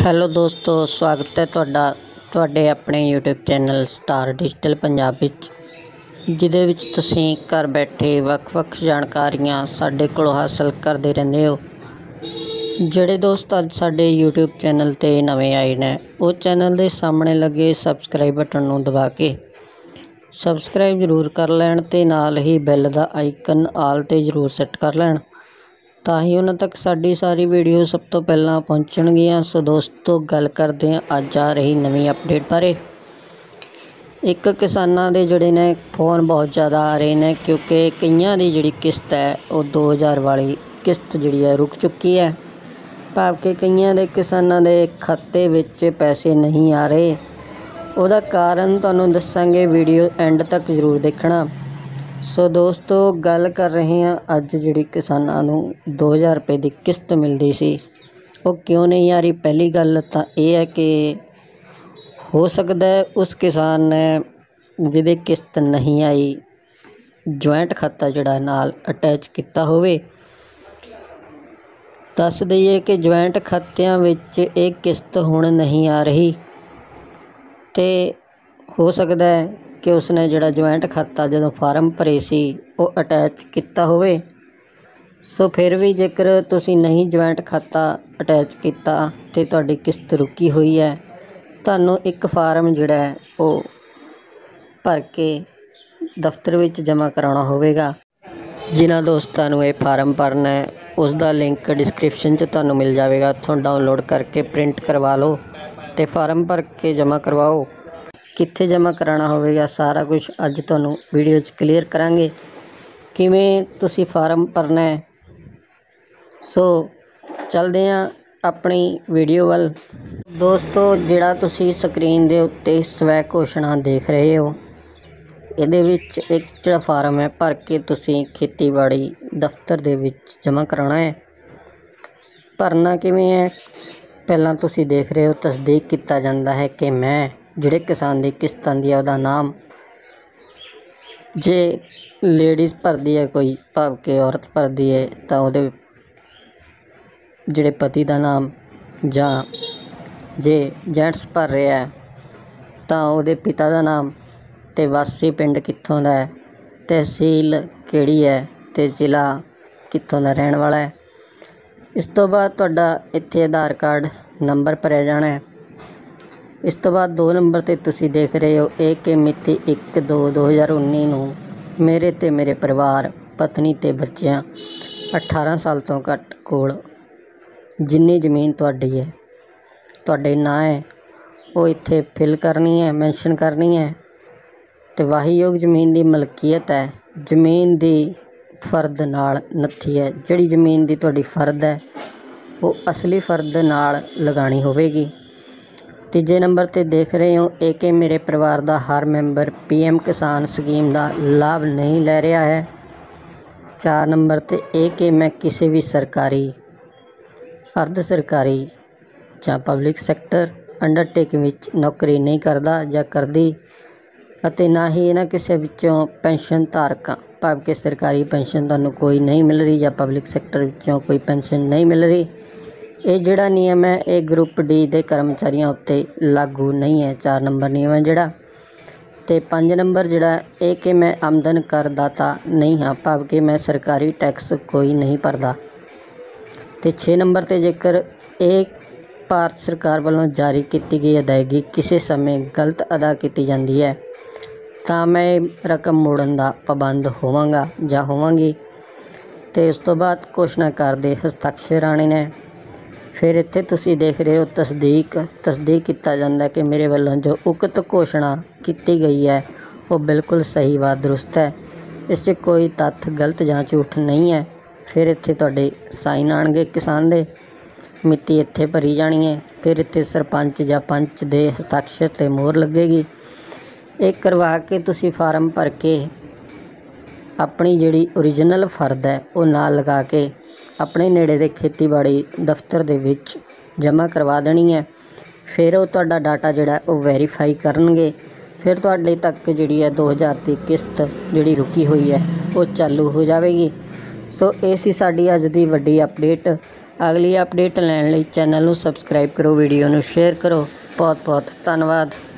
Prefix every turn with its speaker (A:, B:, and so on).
A: Hello ਦੋਸਤੋ, ਸਵਾਗਤ ਹੈ ਤੁਹਾਡੇ ਆਪਣੇ YouTube channel star digital Punjab ਵਿੱਚ, ਜਿਹਦੇ ਵਿੱਚ ਤੁਸੀਂ ਘਰ ਬੈਠੇ ਵੱਖ-ਵੱਖ ਜਾਣਕਾਰੀਆਂ ਸਾਡੇ ਕੋਲੋਂ ਹਾਸਲ ਕਰਦੇ ਰਹਿੰਦੇ ਹੋ। ਜਿਹੜੇ ਦੋਸਤ ਅੱਜ ਸਾਡੇ YouTube ਚੈਨਲ 'ਤੇ ਨਵੇਂ ਆਏ ਨੇ, ਉਹ ਚੈਨਲ ਦੇ ਸਾਹਮਣੇ ਲੱਗੇ ਸਬਸਕ੍ਰਾਈਬ ਬਟਨ ਨੂੰ ਦਬਾ ਕੇ ਸਬਸਕ੍ਰਾਈਬ ਜ਼ਰੂਰ ਕਰ ਲੈਣ ਅਤੇ ਨਾਲ ਹੀ ਬੈਲ ਦਾ ਆਈਕਨ ਆਲ 'ਤੇ ਜ਼ਰੂਰ ਸੈੱਟ ਕਰ ਲੈਣ, ਤਾਂ ਹੀ ਉਹਨਾਂ ਤੱਕ ਸਾਡੀ ਸਾਰੀ ਵੀਡੀਓ ਸਭ ਤੋਂ ਪਹਿਲਾਂ ਪਹੁੰਚਣਗੀਆਂ। ਸੋ ਦੋਸਤੋ, ਗੱਲ ਕਰਦੇ ਹਾਂ ਅੱਜ ਆ ਰਹੀ ਨਵੀਂ ਅਪਡੇਟ ਬਾਰੇ। ਇੱਕ ਕਿਸਾਨਾਂ ਦੇ ਜਿਹੜੇ ਨੇ ਫੋਨ ਬਹੁਤ ਜ਼ਿਆਦਾ ਆ ਰਹੇ ਨੇ, ਕਿਉਂਕਿ ਕਈਆਂ ਦੀ ਜਿਹੜੀ ਕਿਸ਼ਤ ਹੈ ਉਹ 2000 ਵਾਲੀ ਕਿਸ਼ਤ ਜਿਹੜੀ ਹੈ ਰੁਕ ਚੁੱਕੀ ਹੈ। ਭਾਵ ਕਿ ਕਈਆਂ ਦੇ ਕਿਸਾਨਾਂ ਦੇ ਖਾਤੇ ਵਿੱਚ ਪੈਸੇ ਨਹੀਂ ਆ ਰਹੇ। ਉਹਦਾ ਕਾਰਨ ਤੁਹਾਨੂੰ ਦੱਸਾਂਗੇ, ਵੀਡੀਓ ਐਂਡ ਤੱਕ ਜ਼ਰੂਰ ਦੇਖਣਾ। ਸੋ ਦੋਸਤੋ, ਗੱਲ ਕਰ ਰਹੇ ਹਾਂ ਅੱਜ ਜਿਹੜੀ ਕਿਸਾਨਾਂ ਨੂੰ 2000 ਰੁਪਏ ਦੀ ਕਿਸ਼ਤ ਮਿਲਦੀ ਸੀ, ਉਹ ਕਿਉਂ ਨਹੀਂ ਆ ਰਹੀ। ਪਹਿਲੀ ਗੱਲ ਤਾਂ ਇਹ ਹੈ ਕਿ ਹੋ ਸਕਦਾ ਹੈ ਉਸ ਕਿਸਾਨ ਨੇ ਜਿਹਦੇ ਕਿਸ਼ਤ ਨਹੀਂ ਆਈ, ਜੁਆਇੰਟ ਖਾਤਾ ਜਿਹੜਾ ਨਾਲ ਅਟੈਚ ਕੀਤਾ ਹੋਵੇ। ਦੱਸ ਦਈਏ ਕਿ ਜੁਆਇੰਟ ਖਾਤਿਆਂ ਵਿੱਚ ਇਹ ਕਿਸ਼ਤ ਹੁਣ ਨਹੀਂ ਆ ਰਹੀ, ਅਤੇ ਹੋ ਸਕਦਾ ਹੈ ਕਿ ਉਸਨੇ ਜਿਹੜਾ ਜੁਆਇੰਟ ਖਾਤਾ ਜਦੋਂ ਫਾਰਮ ਭਰੇ ਸੀ ਉਹ ਅਟੈਚ ਕੀਤਾ ਹੋਵੇ। ਸੋ ਫਿਰ ਵੀ ਜੇਕਰ ਤੁਸੀਂ ਨਹੀਂ ਜੁਆਇੰਟ ਖਾਤਾ ਅਟੈਚ ਕੀਤਾ ਅਤੇ ਤੁਹਾਡੀ ਕਿਸ਼ਤ ਰੁਕੀ ਹੋਈ ਹੈ, ਤੁਹਾਨੂੰ ਇੱਕ ਫਾਰਮ ਜਿਹੜਾ ਹੈ ਉਹ ਭਰ ਕੇ ਦਫ਼ਤਰ ਵਿੱਚ ਜਮ੍ਹਾਂ ਕਰਾਉਣਾ ਹੋਵੇਗਾ। ਜਿਨ੍ਹਾਂ ਦੋਸਤਾਂ ਨੂੰ ਇਹ ਫਾਰਮ ਭਰਨਾ ਹੈ, ਉਸ ਦਾ ਲਿੰਕ ਡਿਸਕ੍ਰਿਪਸ਼ਨ 'ਚ ਤੁਹਾਨੂੰ ਮਿਲ ਜਾਵੇਗਾ। ਉੱਥੋਂ ਡਾਊਨਲੋਡ ਕਰਕੇ ਪ੍ਰਿੰਟ ਕਰਵਾ ਲਓ ਅਤੇ ਫਾਰਮ ਭਰ ਕੇ ਜਮ੍ਹਾਂ ਕਰਵਾਓ। ਕਿੱਥੇ ਜਮ੍ਹਾਂ ਕਰਾਉਣਾ ਹੋਵੇਗਾ, ਸਾਰਾ ਕੁਝ ਅੱਜ ਤੁਹਾਨੂੰ ਵੀਡੀਓ 'ਚ ਕਲੀਅਰ ਕਰਾਂਗੇ, ਕਿਵੇਂ ਤੁਸੀਂ ਫਾਰਮ ਭਰਨਾ ਹੈ। ਸੋ ਚੱਲਦੇ ਹਾਂ ਆਪਣੀ ਵੀਡੀਓ ਵੱਲ। ਦੋਸਤੋ, ਜਿਹੜਾ ਤੁਸੀਂ ਸਕਰੀਨ ਦੇ ਉੱਤੇ ਸਵੈ ਘੋਸ਼ਣਾ ਦੇਖ ਰਹੇ ਹੋ, ਇਹਦੇ ਵਿੱਚ ਇੱਕ ਜਿਹੜਾ ਫਾਰਮ ਹੈ ਭਰ ਕੇ ਤੁਸੀਂ ਖੇਤੀਬਾੜੀ ਦਫ਼ਤਰ ਦੇ ਵਿੱਚ ਜਮ੍ਹਾਂ ਕਰਾਉਣਾ ਹੈ। ਭਰਨਾ ਕਿਵੇਂ ਹੈ, ਪਹਿਲਾਂ ਤੁਸੀਂ ਦੇਖ ਰਹੇ ਹੋ ਤਸਦੀਕ ਕੀਤਾ ਜਾਂਦਾ ਹੈ ਕਿ ਮੈਂ ਜਿਹੜੇ ਕਿਸਾਨ ਦੀ ਕਿਸ਼ਤ ਆਉਂਦੀ ਹੈ ਉਹਦਾ ਨਾਮ, ਜੇ ਲੇਡੀਜ਼ ਭਰਦੀ ਹੈ ਕੋਈ, ਭਾਵ ਕਿ ਔਰਤ ਭਰਦੀ ਹੈ, ਤਾਂ ਉਹਦੇ ਜਿਹੜੇ ਪਤੀ ਦਾ ਨਾਮ, ਜਾਂ ਜੇ ਜੈਂਟਸ ਭਰ ਰਿਹਾ ਤਾਂ ਉਹਦੇ ਪਿਤਾ ਦਾ ਨਾਮ, ਅਤੇ ਵਾਸੀ ਪਿੰਡ ਕਿੱਥੋਂ ਦਾ ਹੈ, ਤਹਿਸੀਲ ਕਿਹੜੀ ਹੈ ਅਤੇ ਜ਼ਿਲ੍ਹਾ ਕਿੱਥੋਂ ਦਾ ਰਹਿਣ ਵਾਲਾ ਹੈ। ਇਸ ਤੋਂ ਬਾਅਦ ਤੁਹਾਡਾ ਇੱਥੇ ਆਧਾਰ ਕਾਰਡ ਨੰਬਰ ਭਰਿਆ ਜਾਣਾ ਹੈ। ਇਸ ਤੋਂ ਬਾਅਦ 2 ਨੰਬਰ 'ਤੇ ਤੁਸੀਂ ਦੇਖ ਰਹੇ ਹੋ ਇਹ ਕਿ ਮਿਤੀ 1/2/2019 ਨੂੰ ਮੇਰੇ ਅਤੇ ਮੇਰੇ ਪਰਿਵਾਰ, ਪਤਨੀ ਅਤੇ ਬੱਚਿਆਂ 18 ਸਾਲ ਤੋਂ ਘੱਟ ਕੋਲ ਜਿੰਨੀ ਜ਼ਮੀਨ ਤੁਹਾਡੀ ਹੈ, ਤੁਹਾਡੇ ਨਾਂ ਹੈ, ਉਹ ਇੱਥੇ ਫਿਲ ਕਰਨੀ ਹੈ, ਮੈਂਸ਼ਨ ਕਰਨੀ ਹੈ। ਅਤੇ ਵਾਹੀਯੋਗ ਜ਼ਮੀਨ ਦੀ ਮਲਕੀਅਤ ਹੈ, ਜ਼ਮੀਨ ਦੀ ਫਰਦ ਨਾਲ ਨੱਥੀ ਹੈ। ਜਿਹੜੀ ਜ਼ਮੀਨ ਦੀ ਤੁਹਾਡੀ ਫਰਦ ਹੈ ਉਹ ਅਸਲੀ ਫਰਦ ਨਾਲ ਲਗਾਉਣੀ ਹੋਵੇਗੀ। ਤੀਜੇ ਨੰਬਰ 'ਤੇ ਦੇਖ ਰਹੇ ਹੋ ਇਹ ਕਿ ਮੇਰੇ ਪਰਿਵਾਰ ਦਾ ਹਰ ਮੈਂਬਰ PM ਕਿਸਾਨ ਸਕੀਮ ਦਾ ਲਾਭ ਨਹੀਂ ਲੈ ਰਿਹਾ ਹੈ। 4 ਨੰਬਰ 'ਤੇ ਇਹ ਕਿ ਮੈਂ ਕਿਸੇ ਵੀ ਸਰਕਾਰੀ, ਅਰਧ ਸਰਕਾਰੀ ਜਾਂ ਪਬਲਿਕ ਸੈਕਟਰ ਅੰਡਰਟੇਕਿੰਗ ਵਿੱਚ ਨੌਕਰੀ ਨਹੀਂ ਕਰਦਾ ਜਾਂ ਕਰਦੀ, ਅਤੇ ਨਾ ਹੀ ਇਹਨਾਂ ਕਿਸੇ ਵਿੱਚੋਂ ਪੈਨਸ਼ਨ ਧਾਰਕਾਂ, ਭਾਵ ਕਿ ਸਰਕਾਰੀ ਪੈਨਸ਼ਨ ਤੁਹਾਨੂੰ ਕੋਈ ਨਹੀਂ ਮਿਲ ਰਹੀ ਜਾਂ ਪਬਲਿਕ ਸੈਕਟਰ ਵਿੱਚੋਂ ਕੋਈ ਪੈਨਸ਼ਨ ਨਹੀਂ ਮਿਲ ਰਹੀ। ਇਹ ਜਿਹੜਾ ਨਿਯਮ ਹੈ ਇਹ ਗਰੁੱਪ D ਦੇ ਕਰਮਚਾਰੀਆਂ ਉੱਤੇ ਲਾਗੂ ਨਹੀਂ ਹੈ। 4 ਨੰਬਰ ਨਿਯਮ ਹੈ ਜਿਹੜਾ। ਅਤੇ 5 ਨੰਬਰ ਜਿਹੜਾ ਇਹ ਕਿ ਮੈਂ ਆਮਦਨ ਕਰਦਾਤਾ ਨਹੀਂ ਹਾਂ, ਭਾਵ ਕਿ ਮੈਂ ਸਰਕਾਰੀ ਟੈਕਸ ਕੋਈ ਨਹੀਂ ਭਰਦਾ। ਅਤੇ 6 ਨੰਬਰ 'ਤੇ ਜੇਕਰ ਇਹ ਭਾਰਤ ਸਰਕਾਰ ਵੱਲੋਂ ਜਾਰੀ ਕੀਤੀ ਗਈ ਅਦਾਇਗੀ ਕਿਸੇ ਸਮੇਂ ਗਲਤ ਅਦਾ ਕੀਤੀ ਜਾਂਦੀ ਹੈ ਤਾਂ ਮੈਂ ਇਹ ਰਕਮ ਮੋੜਨ ਦਾ ਪਾਬੰਦ ਹੋਵਾਂਗਾ ਜਾਂ ਹੋਵਾਂਗੀ। ਅਤੇ ਉਸ ਤੋਂ ਬਾਅਦ ਘੋਸ਼ਣਾਕਾਰ ਦੇ ਹਸਤਾਖਰ ਆਉਣੇ ਨੇ। ਫਿਰ ਇੱਥੇ ਤੁਸੀਂ ਦੇਖ ਰਹੇ ਹੋ ਤਸਦੀਕ ਕੀਤਾ ਜਾਂਦਾ ਕਿ ਮੇਰੇ ਵੱਲੋਂ ਜੋ ਉਕਤ ਘੋਸ਼ਣਾ ਕੀਤੀ ਗਈ ਹੈ ਉਹ ਬਿਲਕੁਲ ਸਹੀ ਵਾ ਦਰੁਸਤ ਹੈ, ਇਸ 'ਚ ਕੋਈ ਤੱਥ ਗਲਤ ਜਾਂ ਝੂਠ ਨਹੀਂ ਹੈ। ਫਿਰ ਇੱਥੇ ਤੁਹਾਡੇ ਸਾਈਨ ਆਉਣਗੇ ਕਿਸਾਨ ਦੇ, ਮਿਤੀ ਇੱਥੇ ਭਰੀ ਜਾਣੀ ਹੈ। ਫਿਰ ਇੱਥੇ ਸਰਪੰਚ ਜਾਂ ਪੰਚ ਦੇ ਹਸਤਾਖਰ 'ਤੇ ਮੋਹਰ ਲੱਗੇਗੀ। ਇਹ ਕਰਵਾ ਕੇ ਤੁਸੀਂ ਫਾਰਮ ਭਰ ਕੇ ਆਪਣੀ ਜਿਹੜੀ ਓਰੀਜਨਲ ਫਰਦ ਹੈ ਉਹ ਨਾਲ ਲਗਾ ਕੇ ਆਪਣੇ ਨੇੜੇ ਦੇ ਖੇਤੀਬਾੜੀ ਦਫ਼ਤਰ ਦੇ ਵਿੱਚ ਜਮ੍ਹਾਂ ਕਰਵਾ ਦੇਣੀ ਹੈ। ਫਿਰ ਉਹ ਤੁਹਾਡਾ ਡਾਟਾ ਜਿਹੜਾ ਉਹ ਵੈਰੀਫਾਈ ਕਰਨਗੇ। ਫਿਰ ਤੁਹਾਡੇ ਤੱਕ ਜਿਹੜੀ ਹੈ 2000 ਦੀ ਕਿਸ਼ਤ ਜਿਹੜੀ ਰੁਕੀ ਹੋਈ ਹੈ ਉਹ ਚਾਲੂ ਹੋ ਜਾਵੇਗੀ। ਸੋ ਇਹ ਸੀ ਸਾਡੀ ਅੱਜ ਦੀ ਵੱਡੀ ਅਪਡੇਟ। ਅਗਲੀ ਅਪਡੇਟ ਲੈਣ ਲਈ ਚੈਨਲ ਨੂੰ ਸਬਸਕ੍ਰਾਈਬ ਕਰੋ, ਵੀਡੀਓ ਨੂੰ ਸ਼ੇਅਰ ਕਰੋ। ਬਹੁਤ ਬਹੁਤ ਧੰਨਵਾਦ।